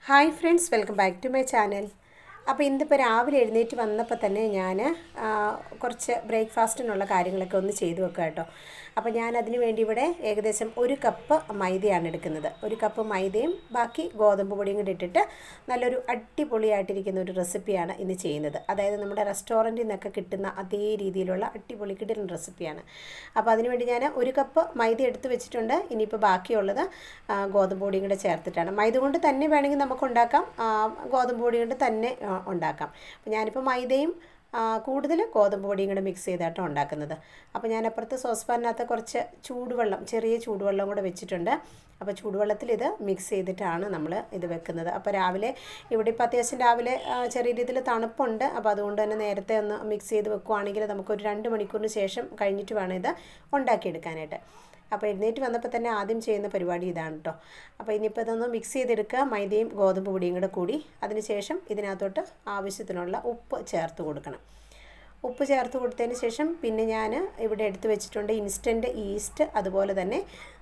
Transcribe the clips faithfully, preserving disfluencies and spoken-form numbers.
Hi friends, welcome back to my channel. അപ്പോൾ ഇന്നിപ്പോൾ രാവിലെ എഴുന്നേറ്റ് വന്നപ്പോൾ തന്നെ ഞാൻ കുറച്ച് ബ്രേക്ക്ഫാസ്റ്റിനുള്ള കാര്യങ്ങളൊക്കെ ഒന്ന് ചെയ്തു വെക്കുക കേട്ടോ. അപ്പോൾ ഞാൻ അതിന് വേണ്ടി ഇവിടെ ഏകദേശം ഒരു കപ്പ് മൈദയാണ് എടുക്കുന്നത്. ഒരു കപ്പ് മൈദയും ബാക്കി ഗോതമ്പ് പൊടിയും കൂടി ഇട്ടിട്ട് നല്ലൊരു അടിപൊളിയായിട്ടിരിക്കുന്ന ഒരു റെസിപ്പിയാണ് ഇന്ന് ചെയ്യുന്നത്. അതായത് നമ്മുടെ റെസ്റ്റോറൻറ്റിൽ നിന്നൊക്കെ കിട്ടുന്ന അതേ രീതിയിലുള്ള അടിപൊളി കിട്ടുന്ന റെസിപ്പിയാണ്. അപ്പോൾ അതിനുവേണ്ടി ഞാൻ ഒരു കപ്പ് മൈദ എടുത്ത് വെച്ചിട്ടുണ്ട്. ഇനിയിപ്പോൾ ബാക്കിയുള്ളത് ഗോതമ്പ് പൊടിയും കൂടെ ചേർത്തിട്ടാണ്. മൈദ കൊണ്ട് തന്നെ വേണമെങ്കിൽ നമുക്ക് ഉണ്ടാക്കാം, ഗോതമ്പ് പൊടി കൊണ്ട് തന്നെ ഉണ്ടാക്കാം. അപ്പോൾ ഞാനിപ്പോൾ മൈദയും കൂടുതൽ ഗോതമ്പ് പൊടിയും കൂടെ മിക്സ് ചെയ്തിട്ടാണ് ഉണ്ടാക്കുന്നത്. അപ്പോൾ ഞാൻ അപ്പുറത്ത് സോസ്പാനിനകത്ത് കുറച്ച് ചൂടുവെള്ളം, ചെറിയ ചൂടുവെള്ളം കൂടെ വെച്ചിട്ടുണ്ട്. അപ്പോൾ ചൂടുവെള്ളത്തിൽ ഇത് മിക്സ് ചെയ്തിട്ടാണ് നമ്മൾ ഇത് വെക്കുന്നത്. അപ്പോൾ രാവിലെ ഇവിടെ ഇപ്പോൾ അത്യാവശ്യം രാവിലെ ചെറിയ രീതിയിൽ തണുപ്പുണ്ട്. അപ്പോൾ അതുകൊണ്ട് തന്നെ നേരത്തെ ഒന്ന് മിക്സ് ചെയ്ത് വെക്കുകയാണെങ്കിൽ നമുക്കൊരു രണ്ട് മണിക്കൂറിന് ശേഷം കഴിഞ്ഞിട്ട് വേണം ഇത് ഉണ്ടാക്കിയെടുക്കാനായിട്ട്. അപ്പോൾ എഴുന്നേറ്റ് വന്നപ്പോൾ തന്നെ ആദ്യം ചെയ്യുന്ന പരിപാടി ഇതാണ് കേട്ടോ. അപ്പോൾ ഇനിയിപ്പോൾ ഇതൊന്ന് മിക്സ് ചെയ്തെടുക്കുക, മൈദയും ഗോതമ്പ് പൊടിയും കൂടെ കൂടി. അതിനുശേഷം ഇതിനകത്തോട്ട് ആവശ്യത്തിനുള്ള ഉപ്പ് ചേർത്ത് കൊടുക്കണം. ഉപ്പ് ചേർത്ത് കൊടുത്തതിന് ശേഷം പിന്നെ ഞാൻ ഇവിടെ എടുത്ത് വെച്ചിട്ടുണ്ട് ഇൻസ്റ്റൻറ്റ് ഈസ്റ്റ്, അതുപോലെ തന്നെ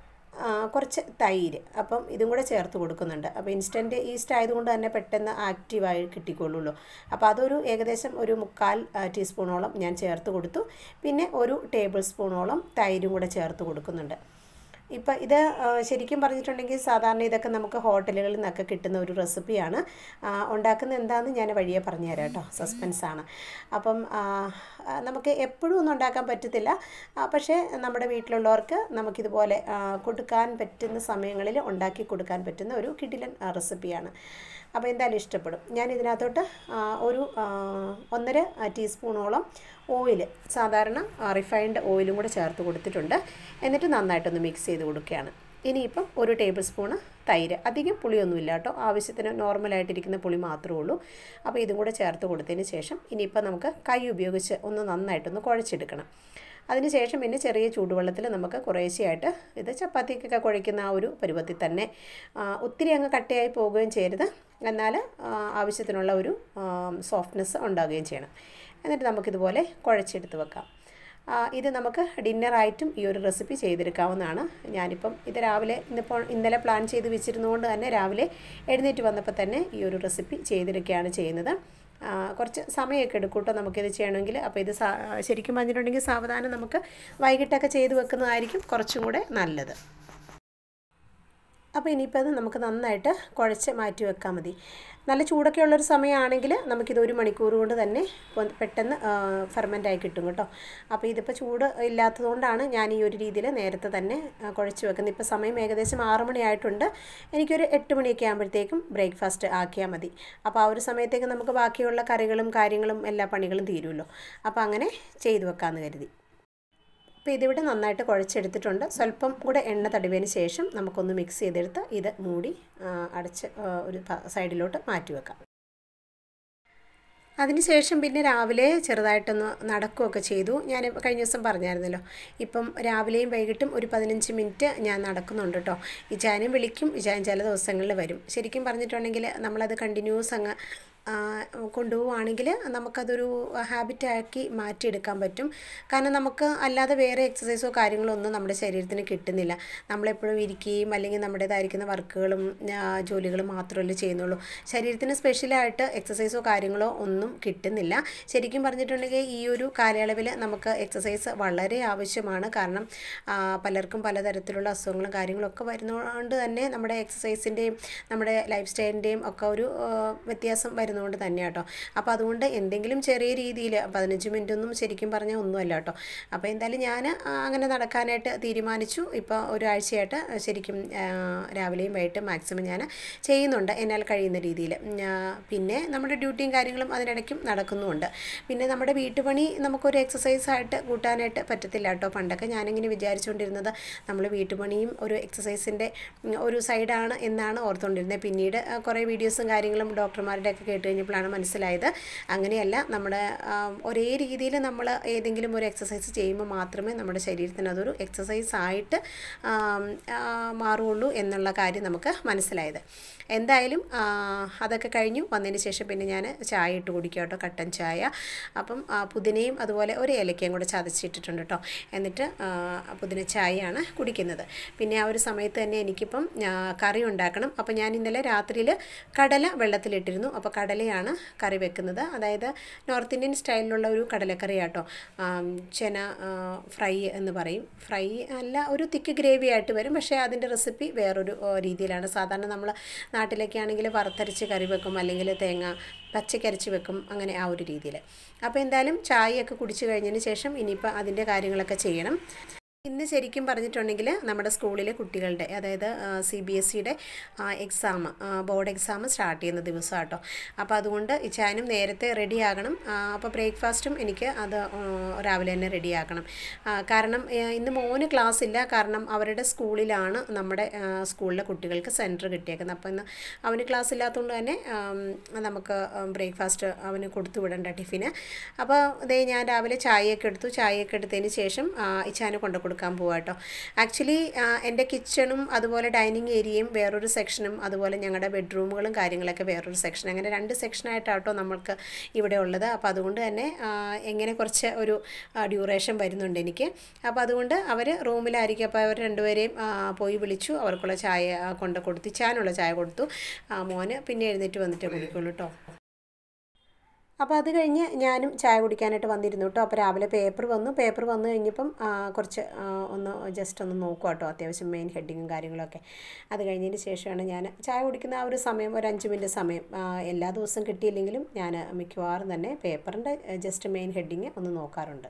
കുറച്ച് തൈര്. അപ്പം ഇതും കൂടെ ചേർത്ത് കൊടുക്കുന്നുണ്ട്. അപ്പോൾ ഇൻസ്റ്റൻറ്റ് ഈസ്റ്റ് ആയതുകൊണ്ട് തന്നെ പെട്ടെന്ന് ആക്റ്റീവായി കിട്ടിക്കൊള്ളുള്ളൂ. അപ്പോൾ അതൊരു ഏകദേശം ഒരു മുക്കാൽ ടീസ്പൂണോളം ഞാൻ ചേർത്ത് കൊടുത്തു. പിന്നെ ഒരു ടേബിൾ സ്പൂണോളം തൈരും കൂടെ ചേർത്ത് കൊടുക്കുന്നുണ്ട്. ഇപ്പോൾ ഇത് ശരിക്കും പറഞ്ഞിട്ടുണ്ടെങ്കിൽ സാധാരണ ഇതൊക്കെ നമുക്ക് ഹോട്ടലുകളിൽ നിന്നൊക്കെ കിട്ടുന്ന ഒരു റെസിപ്പിയാണ്. ഉണ്ടാക്കുന്നത് എന്താണെന്ന് ഞാൻ വഴിയെ പറഞ്ഞു തരാം കേട്ടോ, സസ്പെൻസാണ്. അപ്പം നമുക്ക് എപ്പോഴും ഒന്നും ഉണ്ടാക്കാൻ പറ്റത്തില്ല, പക്ഷേ നമ്മുടെ വീട്ടിലുള്ളവർക്ക് നമുക്കിതുപോലെ കൊടുക്കാൻ പറ്റുന്ന സമയങ്ങളിൽ ഉണ്ടാക്കി കൊടുക്കാൻ പറ്റുന്ന ഒരു കിടിലൻ റെസിപ്പിയാണ്. അപ്പോൾ എന്തായാലും ഇഷ്ടപ്പെടും. ഞാൻ ഇതിനകത്തോട്ട് ഒരു ഒന്നര ടീസ്പൂണോളം ഓയിൽ, സാധാരണ റിഫൈൻഡ് ഓയിലും കൂടെ ചേർത്ത് കൊടുത്തിട്ടുണ്ട്. എന്നിട്ട് നന്നായിട്ടൊന്ന് മിക്സ് ചെയ്ത് കൊടുക്കുകയാണ്. ഇനിയിപ്പം ഒരു ടേബിൾ സ്പൂണ് തൈര്, അധികം പുളിയൊന്നുമില്ല കേട്ടോ, ആവശ്യത്തിന് നോർമലായിട്ടിരിക്കുന്ന പുളി മാത്രമേ ഉള്ളൂ. അപ്പോൾ ഇതും കൂടെ ചേർത്ത് കൊടുത്തതിന് ശേഷം ഇനിയിപ്പം നമുക്ക് കൈ ഉപയോഗിച്ച് ഒന്ന് നന്നായിട്ടൊന്ന് കുഴച്ചെടുക്കണം. അതിനുശേഷം പിന്നെ ചെറിയ ചൂടുവെള്ളത്തിൽ നമുക്ക് കുറേശ്ശെയായിട്ട് ഇത് ചപ്പാത്തിക്കൊക്കെ കുഴയ്ക്കുന്ന ആ ഒരു പരുവത്തിൽ തന്നെ, ഒത്തിരി അങ്ങ് കട്ടയായി പോവുകയും ചെയ്യരുത്, എന്നാൽ ആവശ്യത്തിനുള്ള ഒരു സോഫ്റ്റ്നെസ് ഉണ്ടാവുകയും ചെയ്യണം. എന്നിട്ട് നമുക്കിതുപോലെ കുഴച്ചെടുത്ത് വെക്കാം. ഇത് നമുക്ക് ഡിന്നറായിട്ടും ഈ ഒരു റെസിപ്പി ചെയ്തെടുക്കാവുന്നതാണ്. ഞാനിപ്പം ഇത് രാവിലെ ഇന്നിപ്പോൾ ഇന്നലെ പ്ലാൻ ചെയ്ത് വെച്ചിരുന്നതുകൊണ്ട് തന്നെ രാവിലെ എഴുന്നേറ്റ് വന്നപ്പോൾ തന്നെ ഈ ഒരു റെസിപ്പി ചെയ്തെടുക്കുകയാണ് ചെയ്യുന്നത്. കുറച്ച് സമയമൊക്കെ എടുക്കും കേട്ടോ നമുക്കിത് ചെയ്യണമെങ്കിൽ. അപ്പോൾ ഇത് ശരിക്കും പറഞ്ഞിട്ടുണ്ടെങ്കിൽ സാവധാനം നമുക്ക് വൈകിട്ടൊക്കെ ചെയ്ത് വെക്കുന്നതായിരിക്കും കുറച്ചും കൂടെ നല്ലത്. അപ്പോൾ ഇനിയിപ്പോൾ അത് നമുക്ക് നന്നായിട്ട് കുഴച്ച് മാറ്റി വെക്കാൻ മതി. നല്ല ചൂടൊക്കെ ഉള്ളൊരു സമയമാണെങ്കിൽ നമുക്കിത് ഒരു മണിക്കൂർ കൊണ്ട് തന്നെ പെട്ടെന്ന് ഫെർമെൻ്റായി കിട്ടും കേട്ടോ. അപ്പോൾ ഇതിപ്പോൾ ചൂട് ഇല്ലാത്തതുകൊണ്ടാണ് ഞാൻ ഈ ഒരു രീതിയിൽ നേരത്തെ തന്നെ കുഴച്ച് വെക്കുന്നത്. ഇപ്പോൾ സമയം ഏകദേശം ആറ് മണിയായിട്ടുണ്ട്. എനിക്കൊരു എട്ട് മണിയൊക്കെ ആകുമ്പോഴത്തേക്കും ബ്രേക്ക്ഫാസ്റ്റ് ആക്കിയാൽ മതി. അപ്പോൾ ആ ഒരു സമയത്തേക്ക് നമുക്ക് ബാക്കിയുള്ള കറികളും കാര്യങ്ങളും എല്ലാ പണികളും തീരുമല്ലോ. അപ്പോൾ അങ്ങനെ ചെയ്തു വെക്കാമെന്ന് കരുതി. അപ്പോൾ ഇതിവിടെ നന്നായിട്ട് കുഴച്ചെടുത്തിട്ടുണ്ട്. സ്വല്പം കൂടെ എണ്ണ തടവിയതിന് ശേഷം നമുക്കൊന്ന് മിക്സ് ചെയ്തെടുത്ത് ഇത് മൂടി അടച്ച് ഒരു സൈഡിലോട്ട് മാറ്റി വെക്കാം. അതിനുശേഷം പിന്നെ രാവിലെ ചെറുതായിട്ടൊന്ന് നടക്കുകയൊക്കെ ചെയ്തു. ഞാൻ കഴിഞ്ഞ ദിവസം പറഞ്ഞായിരുന്നല്ലോ, ഇപ്പം രാവിലെയും വൈകിട്ടും ഒരു പതിനഞ്ച് മിനിറ്റ് ഞാൻ നടക്കുന്നുണ്ട് കേട്ടോ. ഇജാനും വിളിക്കും, ഇജാൻ ചില ദിവസങ്ങളിൽ വരും. ശരിക്കും പറഞ്ഞിട്ടുണ്ടെങ്കിൽ നമ്മളത് കണ്ടിന്യൂസ് അങ്ങ് കൊണ്ടുപോവുകയാണെങ്കിൽ നമുക്കതൊരു ഹാബിറ്റാക്കി മാറ്റിയെടുക്കാൻ പറ്റും. കാരണം നമുക്ക് അല്ലാതെ വേറെ എക്സസൈസോ കാര്യങ്ങളോ ഒന്നും നമ്മുടെ ശരീരത്തിന് കിട്ടുന്നില്ല. നമ്മളെപ്പോഴും ഇരിക്കുകയും അല്ലെങ്കിൽ നമ്മുടേതായിരിക്കുന്ന വർക്കുകളും ജോലികളും മാത്രമല്ലേ ചെയ്യുന്നുള്ളൂ. ശരീരത്തിന് സ്പെഷ്യലായിട്ട് എക്സസൈസോ കാര്യങ്ങളോ ഒന്നും കിട്ടുന്നില്ല. ശരിക്കും പറഞ്ഞിട്ടുണ്ടെങ്കിൽ ഈ ഒരു കാലയളവിൽ നമുക്ക് എക്സസൈസ് വളരെ ആവശ്യമാണ്. കാരണം പലർക്കും പലതരത്തിലുള്ള അസുഖങ്ങളും കാര്യങ്ങളൊക്കെ വരുന്നതുകൊണ്ട് തന്നെ നമ്മുടെ എക്സസൈസിൻ്റെയും നമ്മുടെ ലൈഫ് സ്റ്റൈലിൻ്റെയും ഒക്കെ ഒരു വ്യത്യാസം വരുന്നു കൊണ്ട് തന്നെ കേട്ടോ. അപ്പോൾ അതുകൊണ്ട് എന്തെങ്കിലും ചെറിയ രീതിയിൽ പതിനഞ്ച് മിനിറ്റ് ഒന്നും ശരിക്കും പറഞ്ഞാൽ ഒന്നുമല്ല കേട്ടോ. അപ്പോൾ എന്തായാലും ഞാൻ അങ്ങനെ നടക്കാനായിട്ട് തീരുമാനിച്ചു. ഇപ്പോൾ ഒരാഴ്ചയായിട്ട് ശരിക്കും രാവിലെയും വൈകിട്ടും മാക്സിമം ഞാൻ ചെയ്യുന്നുണ്ട് എന്നാൽ കഴിയുന്ന രീതിയിൽ. പിന്നെ നമ്മുടെ ഡ്യൂട്ടിയും കാര്യങ്ങളും അതിനിടയ്ക്കും നടക്കുന്നുമുണ്ട്. പിന്നെ നമ്മുടെ വീട്ടുപണി നമുക്കൊരു എക്സസൈസായിട്ട് കൂട്ടാനായിട്ട് പറ്റത്തില്ല കേട്ടോ. പണ്ടൊക്കെ ഞാനിങ്ങനെ വിചാരിച്ചുകൊണ്ടിരുന്നത് നമ്മൾ വീട്ടുപണിയും ഒരു എക്സസൈസിൻ്റെ ഒരു സൈഡാണ് എന്നാണ് ഓർത്തുകൊണ്ടിരുന്നത്. പിന്നീട് കുറേ വീഡിയോസും കാര്യങ്ങളും ഡോക്ടർമാരുടെ ഒക്കെ കേട്ട് കഴിഞ്ഞപ്പോഴാണ് മനസ്സിലായത് അങ്ങനെയല്ല. നമ്മുടെ ഒരേ രീതിയിൽ നമ്മൾ ഏതെങ്കിലും ഒരു എക്സസൈസ് ചെയ്യുമ്പോൾ മാത്രമേ നമ്മുടെ ശരീരത്തിന് അതൊരു എക്സസൈസ് ആയിട്ട് മാറുകയുള്ളൂ എന്നുള്ള കാര്യം നമുക്ക് മനസ്സിലായത്. എന്തായാലും അതൊക്കെ കഴിഞ്ഞു വന്നതിന് ശേഷം പിന്നെ ഞാൻ ചായ ഇട്ട് കുടിക്കുക കേട്ടോ, കട്ടൻ ചായ. അപ്പം പുതിനയും അതുപോലെ ഒരു ഏലക്കയും കൂടെ ചതച്ചിട്ടിട്ടുണ്ട് കേട്ടോ. എന്നിട്ട് പുതിന ചായയാണ് കുടിക്കുന്നത്. പിന്നെ ആ ഒരു സമയത്ത് തന്നെ എനിക്കിപ്പം കറി ഉണ്ടാക്കണം. അപ്പോൾ ഞാൻ ഇന്നലെ രാത്രിയിൽ കടല വെള്ളത്തിലിട്ടിരുന്നു. അപ്പോൾ കടലയാണ് കറി വെക്കുന്നത്. അതായത് നോർത്ത് ഇന്ത്യൻ സ്റ്റൈലിലുള്ള ഒരു കടലക്കറി കേട്ടോ. ചെന ഫ്രൈ എന്ന് പറയും. ഫ്രൈ അല്ല, ഒരു തിക്ക് ഗ്രേവി ആയിട്ട് വരും. പക്ഷേ അതിൻ്റെ റെസിപ്പി വേറൊരു രീതിയിലാണ്. സാധാരണ നമ്മൾ നാട്ടിലൊക്കെ ആണെങ്കിൽ വറുത്തരച്ച് കറി വെക്കും, അല്ലെങ്കിൽ തേങ്ങ പച്ചക്കരച്ച് വെക്കും, അങ്ങനെ ആ ഒരു രീതിയിൽ. അപ്പോൾ എന്തായാലും ചായയൊക്കെ കുടിച്ചു കഴിഞ്ഞതിന് ശേഷം ഇനിയിപ്പോൾ അതിൻ്റെ കാര്യങ്ങളൊക്കെ ചെയ്യണം. ഇന്ന് ശരിക്കും പറഞ്ഞിട്ടുണ്ടെങ്കിൽ നമ്മുടെ സ്കൂളിലെ കുട്ടികളുടെ, അതായത് സി ബി എസ് സിയുടെ എക്സാം, ബോർഡ് എക്സാം സ്റ്റാർട്ട് ചെയ്യുന്ന ദിവസം കേട്ടോ. അപ്പോൾ അതുകൊണ്ട് ഇച്ചാനും നേരത്തെ റെഡിയാകണം. അപ്പോൾ ബ്രേക്ക്ഫാസ്റ്റും എനിക്ക് അത് രാവിലെ തന്നെ റെഡിയാക്കണം. കാരണം ഇന്ന് മോന് ക്ലാസ് ഇല്ല. കാരണം അവരുടെ സ്കൂളിലാണ് നമ്മുടെ സ്കൂളിലെ കുട്ടികൾക്ക് സെൻറ്റർ കിട്ടിയേക്കുന്നത്. അപ്പോൾ ഇന്ന് അവന് ക്ലാസ് ഇല്ലാത്തതുകൊണ്ട് തന്നെ നമുക്ക് ബ്രേക്ക്ഫാസ്റ്റ് അവന് കൊടുത്തു വിടേണ്ട ടിഫിന്. അപ്പോൾ അതേ ഞാൻ രാവിലെ ചായയൊക്കെ എടുത്തു. ചായയൊക്കെ എടുത്തതിന് ശേഷം ഇച്ചാന് കൊണ്ടു കൊടുക്കാൻ പോവാം കേട്ടോ. ആക്ച്വലി എൻ്റെ കിച്ചണും അതുപോലെ ഡൈനിങ് ഏരിയയും വേറൊരു സെക്ഷനും അതുപോലെ ഞങ്ങളുടെ ബെഡ്റൂമുകളും കാര്യങ്ങളൊക്കെ വേറൊരു സെക്ഷൻ, അങ്ങനെ രണ്ട് സെക്ഷനായിട്ടാട്ടോ നമ്മൾക്ക് ഇവിടെ ഉള്ളത്. അപ്പോൾ അതുകൊണ്ട് തന്നെ എങ്ങനെ കുറച്ച് ഒരു ഡ്യൂറേഷൻ വരുന്നുണ്ട് എനിക്ക്. അപ്പോൾ അതുകൊണ്ട് അവർ റൂമിലായിരിക്കും. അപ്പോൾ അവർ രണ്ടുപേരെയും പോയി വിളിച്ചു, അവർക്കുള്ള ചായ കൊണ്ട് കൊടുത്തു, ചാനുള്ള ചായ കൊടുത്തു. മോന് പിന്നെ എഴുന്നേറ്റ് വന്നിട്ട് കുടിക്കുള്ളൂ കേട്ടോ. അപ്പോൾ അത് കഴിഞ്ഞ് ഞാനും ചായ കുടിക്കാനായിട്ട് വന്നിരുന്നു കേട്ടോ. അപ്പോൾ രാവിലെ പേപ്പർ വന്നു. പേപ്പർ വന്നു കഴിഞ്ഞപ്പം കുറച്ച് ഒന്ന് ജസ്റ്റ് ഒന്ന് നോക്കുക കേട്ടോ, അത്യാവശ്യം മെയിൻ ഹെഡിങ്ങും കാര്യങ്ങളൊക്കെ. അത് കഴിഞ്ഞതിന് ശേഷമാണ് ഞാൻ ചായ കുടിക്കുന്ന ആ ഒരു സമയം, ഒരു അഞ്ച് മിനിറ്റ് സമയം. എല്ലാ ദിവസവും കിട്ടിയില്ലെങ്കിലും ഞാൻ മിക്കവാറും തന്നെ പേപ്പറിൻ്റെ ജസ്റ്റ് മെയിൻ ഹെഡിങ് ഒന്ന് നോക്കാറുണ്ട്.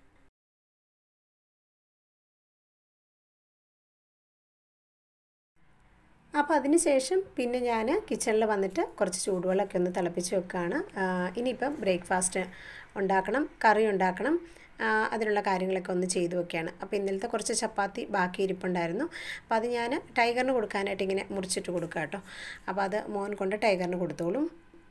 അപ്പോൾ അതിന് ശേഷം പിന്നെ ഞാൻ കിച്ചണിൽ വന്നിട്ട് കുറച്ച് ചൂടുവെള്ളമൊക്കെ ഒന്ന് തിളപ്പിച്ച് വെക്കുകയാണ്. ഇനിയിപ്പം ബ്രേക്ക്ഫാസ്റ്റ് ഉണ്ടാക്കണം, കറി ഉണ്ടാക്കണം, അതിനുള്ള കാര്യങ്ങളൊക്കെ ഒന്ന് ചെയ്തു വെക്കുകയാണ്. അപ്പോൾ ഇന്നലത്തെ കുറച്ച് ചപ്പാത്തി ബാക്കി ഇരിപ്പുണ്ടായിരുന്നു. അപ്പോൾ അത് ഞാൻ ടൈഗറിന് കൊടുക്കാനായിട്ട് ഇങ്ങനെ മുറിച്ചിട്ട് കൊടുക്കുക കേട്ടോ. അപ്പോൾ അത് മോൻ കൊണ്ട് ടൈഗറിന് കൊടുത്തോളും.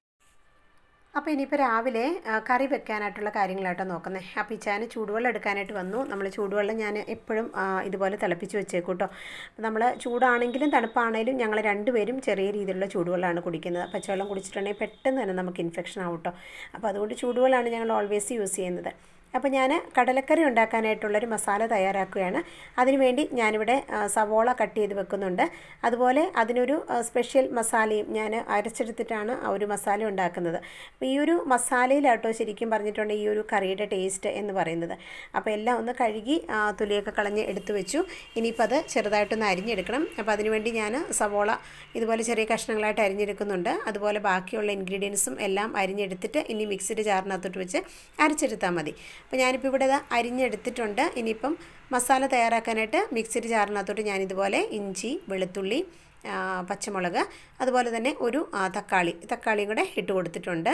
അപ്പോൾ ഇനിയിപ്പോൾ രാവിലെ കറി വെക്കാനായിട്ടുള്ള കാര്യങ്ങളായിട്ടോ നോക്കുന്നത്. അപ്പോൾ ഇച്ചാന് ചൂടുവെള്ളം എടുക്കാനായിട്ട് വന്നു. നമ്മൾ ചൂടുവെള്ളം ഞാൻ എപ്പോഴും ഇതുപോലെ തിളപ്പിച്ച് വെച്ചേക്കും കേട്ടോ. നമ്മൾ ചൂടാണെങ്കിലും തണുപ്പാണെങ്കിലും ഞങ്ങൾ രണ്ടുപേരും ചെറിയ രീതിയിലുള്ള ചൂടുവെള്ളമാണ് കുടിക്കുന്നത്. പച്ചവെള്ളം കുടിച്ചിട്ടുണ്ടെങ്കിൽ പെട്ടെന്ന് തന്നെ നമുക്ക് ഇൻഫെക്ഷൻ ആവും കേട്ടോ. അപ്പോൾ അതുകൊണ്ട് ചൂടുവെള്ളമാണ് ഞങ്ങൾ ഓൾവേസ് യൂസ് ചെയ്യുന്നത്. അപ്പോൾ ഞാൻ കടലക്കറി ഉണ്ടാക്കാനായിട്ടുള്ളൊരു മസാല തയ്യാറാക്കുകയാണ്. അതിനുവേണ്ടി ഞാനിവിടെ സവോള കട്ട് ചെയ്ത് വെക്കുന്നുണ്ട്. അതുപോലെ അതിനൊരു സ്പെഷ്യൽ മസാലയും ഞാൻ അരച്ചെടുത്തിട്ടാണ് ആ ഒരു മസാല ഉണ്ടാക്കുന്നത്. അപ്പോൾ ഈ ഒരു മസാലയിലാട്ടോ ശരിക്കും പറഞ്ഞിട്ടുണ്ടെങ്കിൽ ഈ ഒരു കറിയുടെ ടേസ്റ്റ് എന്ന് പറയുന്നത്. അപ്പോൾ എല്ലാം ഒന്ന് കഴുകി തൊലിയൊക്കെ കളഞ്ഞ് എടുത്തു വെച്ചു. ഇനിയിപ്പോൾ അത് ചെറുതായിട്ടൊന്ന് അരിഞ്ഞെടുക്കണം. അപ്പോൾ അതിനുവേണ്ടി ഞാൻ സവോള ഇതുപോലെ ചെറിയ കഷ്ണങ്ങളായിട്ട് അരിഞ്ഞെടുക്കുന്നുണ്ട്. അതുപോലെ ബാക്കിയുള്ള ഇൻഗ്രീഡിയൻസും എല്ലാം അരിഞ്ഞെടുത്തിട്ട് ഇനി മിക്സിയുടെ ജാറിനകത്തോട്ട് വെച്ച് അരച്ചെടുത്താൽ മതി. അപ്പോൾ ഞാനിപ്പോൾ ഇവിടെ അരിഞ്ഞെടുത്തിട്ടുണ്ട്. ഇനിയിപ്പം മസാല തയ്യാറാക്കാനായിട്ട് മിക്സിയുടെ ജാറിനകത്തോട്ട് ഞാനിതുപോലെ ഇഞ്ചി, വെളുത്തുള്ളി, പച്ചമുളക്, അതുപോലെ തന്നെ ഒരു തക്കാളി തക്കാളിയും കൂടെ ഇട്ട് കൊടുത്തിട്ടുണ്ട്.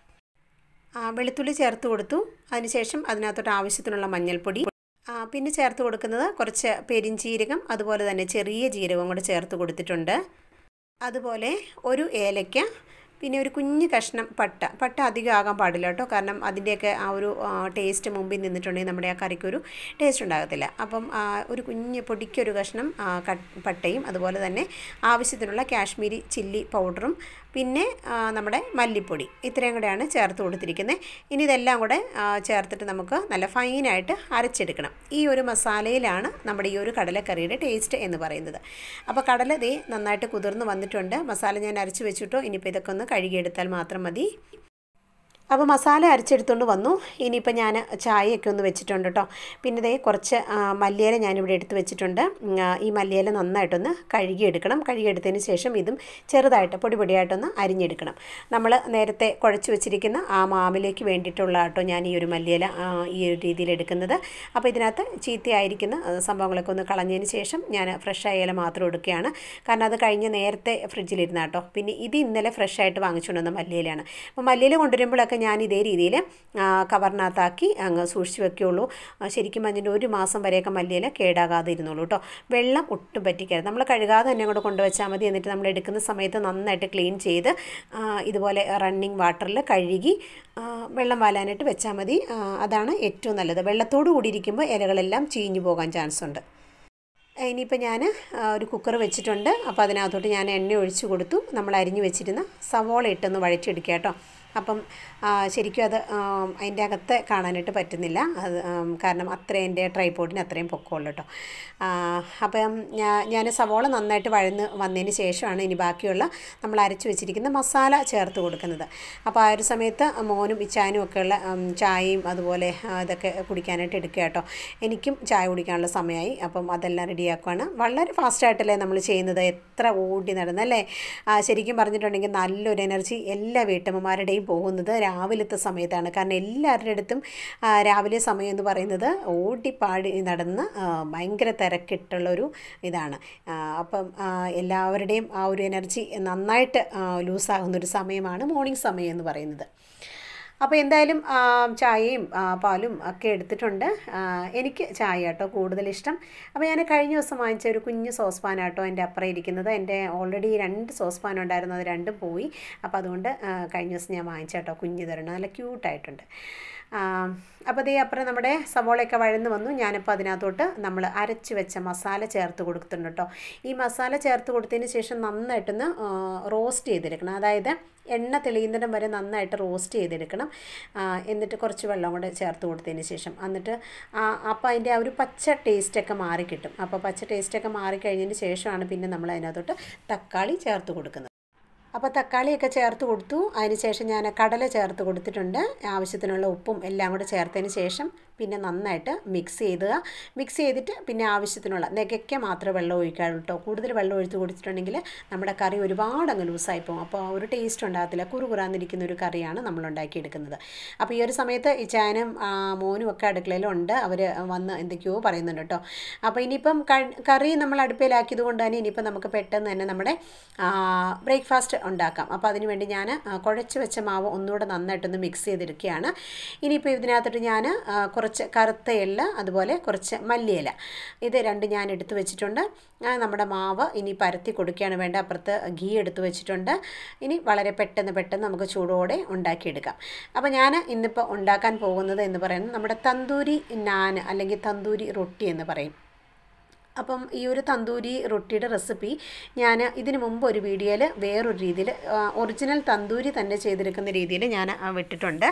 വെളുത്തുള്ളി ചേർത്ത് കൊടുത്തു. അതിനുശേഷം അതിനകത്തോട്ട് ആവശ്യത്തിനുള്ള മഞ്ഞൾപ്പൊടി, പിന്നെ ചേർത്ത് കൊടുക്കുന്നത് കുറച്ച് പെരിഞ്ചീരകം, അതുപോലെ തന്നെ ചെറിയ ജീരകം കൂടെ ചേർത്ത് കൊടുത്തിട്ടുണ്ട്. അതുപോലെ ഒരു ഏലക്ക, പിന്നെ ഒരു കുഞ്ഞ് കഷ്ണം പട്ട. പട്ട അധികം ആകാൻ പാടില്ല കേട്ടോ, കാരണം അതിൻ്റെയൊക്കെ ആ ഒരു ടേസ്റ്റ് മുമ്പിൽ നിന്നിട്ടുണ്ടെങ്കിൽ നമ്മുടെ ആ കറിക്കൊരു ടേസ്റ്റ് ഉണ്ടാകത്തില്ല. അപ്പം ഒരു കുഞ്ഞ് പൊടിക്കൊരു കഷ്ണം പട്ടയും അതുപോലെ തന്നെ ആവശ്യത്തിനുള്ള കാശ്മീരി ചില്ലി പൗഡറും പിന്നെ നമ്മുടെ മല്ലിപ്പൊടി ഇത്രയും കൂടെയാണ് ചേർത്ത് കൊടുത്തിരിക്കുന്നത്. ഇനി ഇതെല്ലാം കൂടെ ചേർത്തിട്ട് നമുക്ക് നല്ല ഫൈനായിട്ട് അരച്ചെടുക്കണം. ഈ ഒരു മസാലയിലാണ് നമ്മുടെ ഈ ഒരു കടലക്കറിയുടെ ടേസ്റ്റ് എന്ന് പറയുന്നത്. അപ്പോൾ കടല ദേ നന്നായിട്ട് കുതിർന്ന് വന്നിട്ടുണ്ട്. മസാല ഞാൻ അരച്ച് വെച്ചിട്ടോ. ഇനിയിപ്പോൾ ഇതൊക്കെ ഒന്ന് കഴുകിയെടുത്താൽ മാത്രം മതി. അപ്പോൾ മസാല അരച്ചെടുത്തുകൊണ്ട് വന്നു. ഇനിയിപ്പോൾ ഞാൻ ചായയൊക്കെ ഒന്ന് വെച്ചിട്ടുണ്ട് കേട്ടോ. പിന്നെ ഇതേ കുറച്ച് മല്ലിയില ഞാനിവിടെ എടുത്ത് വെച്ചിട്ടുണ്ട്. ഈ മല്ലിയില നന്നായിട്ടൊന്ന് കഴുകിയെടുക്കണം. കഴുകിയെടുത്തതിന് ശേഷം ഇതും ചെറുതായിട്ട് പൊടി പൊടിയായിട്ടൊന്ന് അരിഞ്ഞെടുക്കണം. നമ്മൾ നേരത്തെ കുഴച്ച് വെച്ചിരിക്കുന്ന ആ മാവിലേക്ക് വേണ്ടിയിട്ടുള്ള കേട്ടോ ഞാൻ ഈ ഒരു മല്ലിയില ഈ ഒരു രീതിയിൽ എടുക്കുന്നത്. അപ്പോൾ ഇതിനകത്ത് ചീത്തയായിരിക്കുന്ന സംഭവങ്ങളൊക്കെ ഒന്ന് കളഞ്ഞതിന് ശേഷം ഞാൻ ഫ്രഷായ ഇല മാത്രം എടുക്കുകയാണ്. കാരണം അത് കഴിഞ്ഞ് നേരത്തെ ഫ്രിഡ്ജിലിരുന്ന കേട്ടോ. പിന്നെ ഇത് ഇന്നലെ ഫ്രഷായിട്ട് വാങ്ങിച്ചുകൊണ്ടുവന്ന മല്ലിയിലയാണ്. അപ്പോൾ മല്ലിയില കൊണ്ടുവരുമ്പോഴൊക്കെ ഞാൻ ഇതേ രീതിയിൽ കവറിനകത്താക്കി അങ്ങ് സൂക്ഷിച്ച് വെക്കുകയുള്ളൂ. ശരിക്കും അതിൻ്റെ ഒരു മാസം വരെയൊക്കെ മല്ലിയില കേടാകാതെ ഇരുന്നുള്ളൂ കേട്ടോ. വെള്ളം ഒട്ടും പറ്റിക്കരുത്. നമ്മൾ കഴുകാതെ തന്നെ അങ്ങോട്ട് കൊണ്ടുവച്ചാൽ മതി. എന്നിട്ട് നമ്മൾ എടുക്കുന്ന സമയത്ത് നന്നായിട്ട് ക്ലീൻ ചെയ്ത് ഇതുപോലെ റണ്ണിങ് വാട്ടറിൽ കഴുകി വെള്ളം വാലാനായിട്ട് വെച്ചാൽ മതി. അതാണ് ഏറ്റവും നല്ലത്. വെള്ളത്തോടു കൂടി ഇരിക്കുമ്പോൾ ഇലകളെല്ലാം ചീഞ്ഞു പോകാൻ ചാൻസ് ഉണ്ട്. ഇനിയിപ്പോൾ ഞാൻ ഒരു കുക്കർ വെച്ചിട്ടുണ്ട്. അപ്പോൾ അതിനകത്തോട്ട് ഞാൻ എണ്ണ ഒഴിച്ച് കൊടുത്തു. നമ്മൾ അരിഞ്ഞു വെച്ചിരുന്ന സവോള ഇട്ടൊന്ന് വഴറ്റിയെടുക്കുക കേട്ടോ. അപ്പം ശരിക്കും അത് അതിൻ്റെ അകത്ത് കാണാനായിട്ട് പറ്റുന്നില്ല. അത് കാരണം അത്രയും എൻ്റെ ട്രൈപോഡിന് അത്രയും പൊക്കമുള്ളൂ കേട്ടോ. അപ്പം ഞാൻ ഞാൻ സവോള നന്നായിട്ട് വഴന്ന് വന്നതിന് ശേഷമാണ് ഇനി ബാക്കിയുള്ള നമ്മൾ അരച്ച് വെച്ചിരിക്കുന്ന മസാല ചേർത്ത് കൊടുക്കുന്നത്. അപ്പോൾ ആ ഒരു സമയത്ത് മോനും ഇച്ചാനും ഒക്കെയുള്ള ചായയും അതുപോലെ ഇതൊക്കെ കുടിക്കാനായിട്ട് എടുക്കുക കേട്ടോ. എനിക്കും ചായ കുടിക്കാനുള്ള സമയമായി. അപ്പം അതെല്ലാം റെഡിയാക്കുകയാണ്. വളരെ ഫാസ്റ്റായിട്ടല്ലേ നമ്മൾ ചെയ്യുന്നത്. എത്ര ഓടി നടന്നല്ലേ. ശരിക്കും പറഞ്ഞിട്ടുണ്ടെങ്കിൽ നല്ലൊരു എനർജി എല്ലാ വീട്ടമ്മമാരുടെയും പോകുന്നത് രാവിലത്തെ സമയത്താണ്. കാരണം എല്ലാവരുടെ അടുത്തും രാവിലെ സമയം എന്ന് പറയുന്നത് ഓടിപ്പാടി നടന്ന് ഭയങ്കര തിരക്കിട്ടുള്ളൊരു ഇതാണ്. അപ്പം എല്ലാവരുടെയും ആ ഒരു എനർജി നന്നായിട്ട് ലൂസാകുന്നൊരു സമയമാണ് മോർണിംഗ് സമയം എന്ന് പറയുന്നത്. അപ്പോൾ എന്തായാലും ചായയും പാലും ഒക്കെ എടുത്തിട്ടുണ്ട്. എനിക്ക് ചായ കേട്ടോ കൂടുതലിഷ്ടം. അപ്പോൾ ഞാൻ കഴിഞ്ഞ ദിവസം വാങ്ങിച്ച ഒരു കുഞ്ഞ് സോസ് പാൻ കേട്ടോ എൻ്റെ അപ്പുറം ഇരിക്കുന്നത്. എൻ്റെ ഓൾറെഡി രണ്ട് സോസ് പാൻ ഉണ്ടായിരുന്നു, അത് രണ്ടും പോയി. അപ്പോൾ അതുകൊണ്ട് കഴിഞ്ഞ ദിവസം ഞാൻ വാങ്ങിച്ച കേട്ടോ കുഞ്ഞ് തരണം, നല്ല ക്യൂട്ടായിട്ടുണ്ട്. അപ്പോൾ അതേ അപ്പുറം നമ്മുടെ സവോളയൊക്കെ വഴന്ന് വന്നു. ഞാനിപ്പോൾ അതിനകത്തോട്ട് നമ്മൾ അരച്ച് വെച്ച മസാല ചേർത്ത് കൊടുത്തിട്ടുണ്ട് കേട്ടോ. ഈ മസാല ചേർത്ത് കൊടുത്തതിന് ശേഷം നന്നായിട്ടൊന്ന് റോസ്റ്റ് ചെയ്തെടുക്കണം. അതായത് എണ്ണ തെളിയുന്നിടം വരെ നന്നായിട്ട് റോസ്റ്റ് ചെയ്തെടുക്കണം. എന്നിട്ട് കുറച്ച് വെള്ളം കൂടെ ചേർത്ത് കൊടുത്തതിന് ശേഷം എന്നിട്ട് അപ്പോൾ അതിൻ്റെ ആ ഒരു പച്ച ടേസ്റ്റൊക്കെ മാറിക്കിട്ടും. അപ്പോൾ പച്ച ടേസ്റ്റൊക്കെ മാറിക്കഴിഞ്ഞതിന് ശേഷമാണ് പിന്നെ നമ്മൾ അതിനകത്തോട്ട് തക്കാളി ചേർത്ത് കൊടുക്കുന്നത്. അപ്പോൾ തക്കാളിയൊക്കെ ചേർത്ത് കൊടുത്തു. അതിന് ശേഷം ഞാൻ കടല ചേർത്ത് കൊടുത്തിട്ടുണ്ട്. ആവശ്യത്തിനുള്ള ഉപ്പും എല്ലാം കൂടെ ചേർത്തതിന് ശേഷം പിന്നെ നന്നായിട്ട് മിക്സ് ചെയ്യുക. മിക്സ് ചെയ്തിട്ട് പിന്നെ ആവശ്യത്തിനുള്ള നെകയ്ക്ക് മാത്രമേ വെള്ളം ഒഴിക്കാറുള്ളൂ കേട്ടോ. കൂടുതൽ വെള്ളം ഒഴിച്ച് കൊടുത്തിട്ടുണ്ടെങ്കിൽ നമ്മുടെ കറി ഒരുപാട് അങ്ങ് ലൂസായി പോകും. അപ്പോൾ ഒരു ടേസ്റ്റ് ഉണ്ടാകത്തില്ല. കുറുകുറാന്നിരിക്കുന്ന ഒരു കറിയാണ് നമ്മൾ ഉണ്ടാക്കിയെടുക്കുന്നത്. അപ്പോൾ ഈ ഒരു സമയത്ത് ഈ ചാനും മോനും ഒക്കെ അടുക്കളയിലുണ്ട്. അവർ വന്ന് എന്തൊക്കെയോ പറയുന്നുണ്ട് കേട്ടോ. അപ്പോൾ ഇനിയിപ്പം കറി നമ്മൾ അടുപ്പിലാക്കിയത് കൊണ്ട് തന്നെ ഇനിയിപ്പം നമുക്ക് പെട്ടെന്ന് തന്നെ നമ്മുടെ ബ്രേക്ക്ഫാസ്റ്റ് ഉണ്ടാക്കാം. അപ്പോൾ അതിന് വേണ്ടി ഞാൻ കുഴച്ച് വെച്ച മാവ് ഒന്നുകൂടെ നന്നായിട്ടൊന്ന് മിക്സ് ചെയ്തെടുക്കുകയാണ്. ഇനിയിപ്പോൾ ഇതിനകത്തോട്ട് ഞാൻ കുറച്ച് കറുത്ത എള്ള അതുപോലെ കുറച്ച് മല്ലിയില ഇത് രണ്ട് ഞാൻ എടുത്ത് വെച്ചിട്ടുണ്ട്. നമ്മുടെ മാവ് ഇനി പരത്തി കൊടുക്കുകയാണ് വേണ്ട. അപ്പുറത്ത് ഗീ എടുത്ത് വെച്ചിട്ടുണ്ട്. ഇനി വളരെ പെട്ടെന്ന് പെട്ടെന്ന് നമുക്ക് ചൂടോടെ ഉണ്ടാക്കിയെടുക്കാം. അപ്പോൾ ഞാൻ ഇന്നിപ്പോൾ ഉണ്ടാക്കാൻ പോകുന്നത് എന്ന് പറയുന്നത് നമ്മുടെ തന്തൂരി നാൻ അല്ലെങ്കിൽ തന്തൂരി റൊട്ടി എന്ന് പറയും. അപ്പം ഈ ഒരു തന്തൂരി റൊട്ടിയുടെ റെസിപ്പി ഞാൻ ഇതിനു മുമ്പ് ഒരു വീഡിയോയിൽ വേറൊരു രീതിയിൽ ഒറിജിനൽ തന്തൂരി തന്നെ ചെയ്തെടുക്കുന്ന രീതിയിൽ ഞാൻ വിട്ടിട്ടുണ്ട്.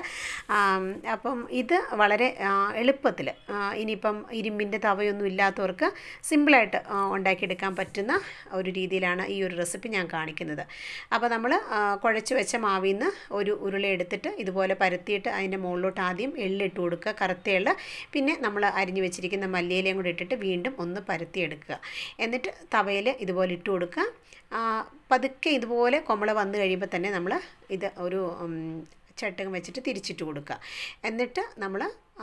അപ്പം ഇത് വളരെ എളുപ്പത്തിൽ ഇനിയിപ്പം ഇരുമ്പിൻ്റെ തവയൊന്നും ഇല്ലാത്തവർക്ക് സിമ്പിളായിട്ട് ഉണ്ടാക്കിയെടുക്കാൻ പറ്റുന്ന ഒരു രീതിയിലാണ് ഈ ഒരു റെസിപ്പി ഞാൻ കാണിക്കുന്നത്. അപ്പോൾ നമ്മൾ കുഴച്ച് വെച്ച മാവിൽ നിന്ന് ഒരു ഉരുള എടുത്തിട്ട് ഇതുപോലെ പരത്തിയിട്ട് അതിൻ്റെ മുകളിലോട്ട് ആദ്യം എള്ളിട്ട് കൊടുക്കുക, കറുത്ത എള്ള്. പിന്നെ നമ്മൾ അരിഞ്ഞു വെച്ചിരിക്കുന്ന മല്ലിയിലയും കൂടി ഇട്ടിട്ട് വീണ്ടും ഒന്ന് പരത്തി എടുക്കുക. എന്നിട്ട് തവയിൽ ഇതുപോലെ ഇട്ട് കൊടുക്കുക. പതുക്കെ ഇതുപോലെ കൊമള വന്നു കഴിയുമ്പോൾ തന്നെ നമ്മൾ ഇത് ഒരു ചട്ടകം വെച്ചിട്ട് തിരിച്ചിട്ട് കൊടുക്കുക. എന്നിട്ട് നമ്മൾ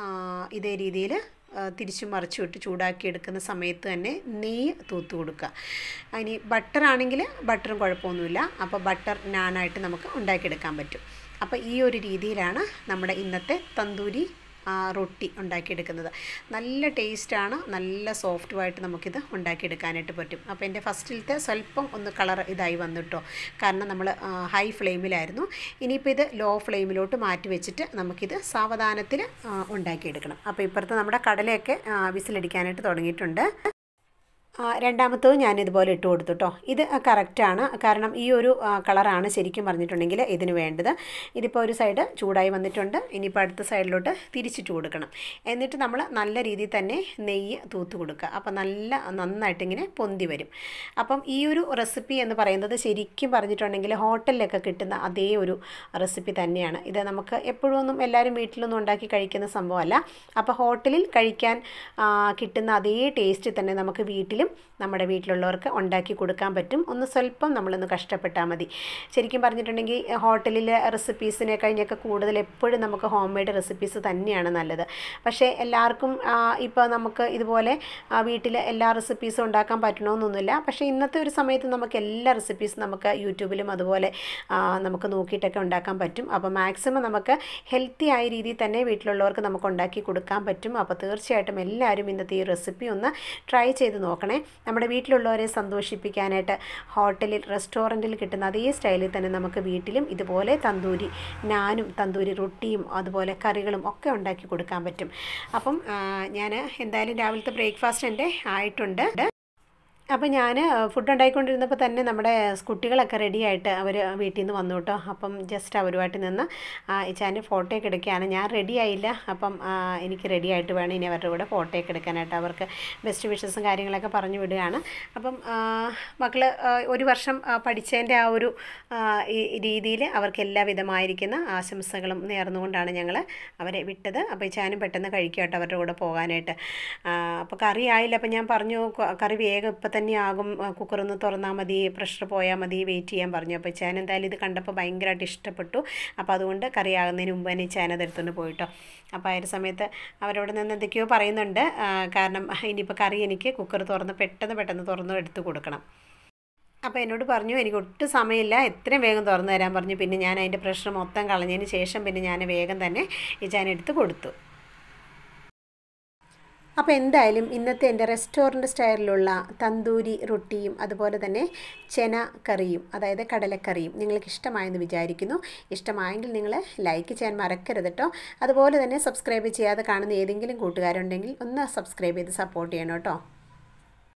ഇതേ രീതിയിൽ തിരിച്ചു മറിച്ചു വിട്ട് ചൂടാക്കി എടുക്കുന്ന സമയത്ത് തന്നെ നെയ്യ് തൂത്ത് കൊടുക്കുക. ഇനി ബട്ടർ ആണെങ്കിൽ ബട്ടറും കുഴപ്പമൊന്നുമില്ല. അപ്പോൾ ബട്ടർ നാനായിട്ട് നമുക്ക് ഉണ്ടാക്കിയെടുക്കാൻ പറ്റും. അപ്പോൾ ഈ ഒരു രീതിയിലാണ് നമ്മുടെ ഇന്നത്തെ തന്തൂരി റൊട്ടി ഉണ്ടാക്കിയെടുക്കുന്നത്. നല്ല ടേസ്റ്റാണ്, നല്ല സോഫ്റ്റുമായിട്ട് നമുക്കിത് ഉണ്ടാക്കിയെടുക്കാനായിട്ട് പറ്റും. അപ്പോൾ എൻ്റെ ഫസ്റ്റിലത്തെ സ്വല്പം ഒന്ന് കളർ ഇതായി വന്നിട്ടോ, കാരണം നമ്മൾ ഹൈ ഫ്ലെയിമിലായിരുന്നു. ഇനിയിപ്പോൾ ഇത് ലോ ഫ്ലെയിമിലോട്ട് മാറ്റി വെച്ചിട്ട് നമുക്കിത് സാവധാനത്തിൽ ഉണ്ടാക്കിയെടുക്കണം. അപ്പോൾ ഇപ്പുറത്ത് നമ്മുടെ കടലയൊക്കെ വിസിലടിക്കാനായിട്ട് തുടങ്ങിയിട്ടുണ്ട്. രണ്ടാമത്തത് ഞാനിതുപോലെ ഇട്ട് കൊടുത്തു കേട്ടോ. ഇത് കറക്റ്റാണ്, കാരണം ഈ ഒരു കളറാണ് ശരിക്കും പറഞ്ഞിട്ടുണ്ടെങ്കിൽ ഇതിന് വേണ്ടത്. ഇതിപ്പോൾ ഒരു സൈഡ് ചൂടായി വന്നിട്ടുണ്ട്. ഇനിയിപ്പോൾ അടുത്ത സൈഡിലോട്ട് തിരിച്ചിട്ട് കൊടുക്കണം. എന്നിട്ട് നമ്മൾ നല്ല രീതിയിൽ തന്നെ നെയ്യ് തൂത്ത് കൊടുക്കുക. അപ്പോൾ നല്ല നന്നായിട്ടിങ്ങനെ പൊന്തി വരും. അപ്പം ഈ ഒരു റെസിപ്പി എന്ന് പറയുന്നത് ശരിക്കും പറഞ്ഞിട്ടുണ്ടെങ്കിൽ ഹോട്ടലിലൊക്കെ കിട്ടുന്ന അതേ ഒരു റെസിപ്പി തന്നെയാണ്. ഇത് നമുക്ക് എപ്പോഴും ഒന്നും എല്ലാവരും വീട്ടിലൊന്നും ഉണ്ടാക്കി കഴിക്കുന്ന സംഭവമല്ല. അപ്പോൾ ഹോട്ടലിൽ കഴിക്കാൻ കിട്ടുന്ന അതേ ടേസ്റ്റ് തന്നെ നമുക്ക് വീട്ടിലും നമ്മുടെ വീട്ടിലുള്ളവർക്ക് ഉണ്ടാക്കി കൊടുക്കാൻ പറ്റും. ഒന്ന് സ്വല്പം നമ്മളൊന്ന് കഷ്ടപ്പെട്ടാൽ മതി. ശരിക്കും പറഞ്ഞിട്ടുണ്ടെങ്കിൽ ഹോട്ടലിലെ റെസിപ്പീസിനെ കഴിഞ്ഞൊക്കെ കൂടുതൽ എപ്പോഴും നമുക്ക് ഹോം മെയ്ഡ് റെസിപ്പീസ് തന്നെയാണ് നല്ലത്. പക്ഷേ എല്ലാവർക്കും ഇപ്പോൾ നമുക്ക് ഇതുപോലെ വീട്ടിൽ എല്ലാ റെസിപ്പീസും ഉണ്ടാക്കാൻ പറ്റണമെന്നൊന്നുമില്ല. പക്ഷേ ഇന്നത്തെ ഒരു സമയത്ത് നമുക്ക് എല്ലാ റെസിപ്പീസും നമുക്ക് യൂട്യൂബിലും അതുപോലെ നമുക്ക് നോക്കിയിട്ടൊക്കെ ഉണ്ടാക്കാൻ പറ്റും. അപ്പോൾ മാക്സിമം നമുക്ക് ഹെൽത്തി ആയ രീതിയിൽ തന്നെ വീട്ടിലുള്ളവർക്ക് നമുക്ക് ഉണ്ടാക്കി കൊടുക്കാൻ പറ്റും. അപ്പോൾ തീർച്ചയായിട്ടും എല്ലാവരും ഇന്നത്തെ ഈ റെസിപ്പി ഒന്ന് ട്രൈ ചെയ്ത് നോക്കണേ. നമ്മുടെ വീട്ടിലുള്ളവരെ സന്തോഷിപ്പിക്കാനായിട്ട് ഹോട്ടലിൽ റെസ്റ്റോറൻറ്റിൽ കിട്ടുന്ന അതേ സ്റ്റൈലിൽ തന്നെ നമുക്ക് വീട്ടിലും ഇതുപോലെ തന്തൂരി നാനും തന്തൂരി റൊട്ടിയും അതുപോലെ കറികളും ഒക്കെ ഉണ്ടാക്കി കൊടുക്കാൻ പറ്റും. അപ്പം ഞാൻ എന്തായാലും രാവിലത്തെ ബ്രേക്ക്ഫാസ്റ്റ് എൻ്റെ ആയിട്ടുണ്ട്. അപ്പോൾ ഞാൻ ഫുഡ് ഉണ്ടാക്കിക്കൊണ്ടിരുന്നപ്പോൾ തന്നെ നമ്മുടെ കുട്ടികളൊക്കെ റെഡിയായിട്ട് അവർ വീട്ടിൽ നിന്ന് വന്നു കേട്ടോ. അപ്പം ജസ്റ്റ് അവരുമായിട്ട് നിന്ന് ഇച്ചാൻ്റെ ഫോട്ടോയൊക്കെ എടുക്കുകയാണ്. ഞാൻ റെഡി ആയില്ല. അപ്പം എനിക്ക് റെഡി ആയിട്ട് വേണം ഇനി അവരുടെ കൂടെ ഫോട്ടോയൊക്കെ എടുക്കാനായിട്ട്. അവർക്ക് ബെസ്റ്റ് വിഷസും കാര്യങ്ങളൊക്കെ പറഞ്ഞു വിടുകയാണ്. അപ്പം മക്കൾ ഒരു വർഷം പഠിച്ചതിൻ്റെ ആ ഒരു രീതിയിൽ അവർക്ക് എല്ലാവിധമായിരിക്കുന്ന ആശംസകളും നേർന്നുകൊണ്ടാണ് ഞങ്ങൾ അവരെ വിട്ടത്. അപ്പോൾ ഇച്ചാനും പെട്ടെന്ന് കഴിക്കുക കേട്ടോ അവരുടെ കൂടെ പോകാനായിട്ട്. അപ്പോൾ കറി ആയില്ല. അപ്പം ഞാൻ പറഞ്ഞു കറി വേഗം ഇപ്പം തന്നെ ആകും, കുക്കറൊന്ന് തുറന്നാൽ മതി, പ്രഷർ പോയാൽ മതി, വെയിറ്റ് ചെയ്യാൻ പറഞ്ഞു. അപ്പോൾ ഇച്ചാൻ എന്തായാലും ഇത് കണ്ടപ്പോൾ ഭയങ്കരമായിട്ട് ഇഷ്ടപ്പെട്ടു. അപ്പോൾ അതുകൊണ്ട് കറി ആകുന്നതിന് മുമ്പ് തന്നെ ഇച്ചാൻ അതെടുത്തുകൊണ്ട് പോയിട്ടോ. അപ്പോൾ ആ ഒരു സമയത്ത് അവരോട് നിന്ന് എന്തൊക്കെയോ പറയുന്നുണ്ട്. കാരണം ഇനിയിപ്പോൾ കറി എനിക്ക് കുക്കർ തുറന്ന് പെട്ടെന്ന് പെട്ടെന്ന് തുറന്ന് എടുത്ത് കൊടുക്കണം. അപ്പോൾ എന്നോട് പറഞ്ഞു എനിക്ക് ഒട്ടും സമയമില്ല, എത്രയും വേഗം തുറന്നു തരാൻ പറഞ്ഞു. പിന്നെ ഞാൻ അതിൻ്റെ പ്രഷർ മൊത്തം കളഞ്ഞതിന് ശേഷം പിന്നെ ഞാൻ വേഗം തന്നെ ഇച്ചാൻ എടുത്ത് കൊടുത്തു. അപ്പോൾ എന്തായാലും ഇന്നത്തെ എൻ്റെ റെസ്റ്റോറൻറ്റ് സ്റ്റൈലിലുള്ള തന്തൂരി റൊട്ടിയും അതുപോലെ തന്നെ ചെന കറിയും അതായത് കടലക്കറിയും നിങ്ങൾക്ക് ഇഷ്ടമായെന്ന് വിചാരിക്കുന്നു. ഇഷ്ടമായെങ്കിൽ നിങ്ങൾ ലൈക്ക് ചെയ്യാൻ മറക്കരുത് കേട്ടോ. അതുപോലെ തന്നെ സബ്സ്ക്രൈബ് ചെയ്യാതെ കാണുന്ന ഏതെങ്കിലും കൂട്ടുകാരുണ്ടെങ്കിൽ ഒന്ന് സബ്സ്ക്രൈബ് ചെയ്ത് സപ്പോർട്ട് ചെയ്യണം കേട്ടോ.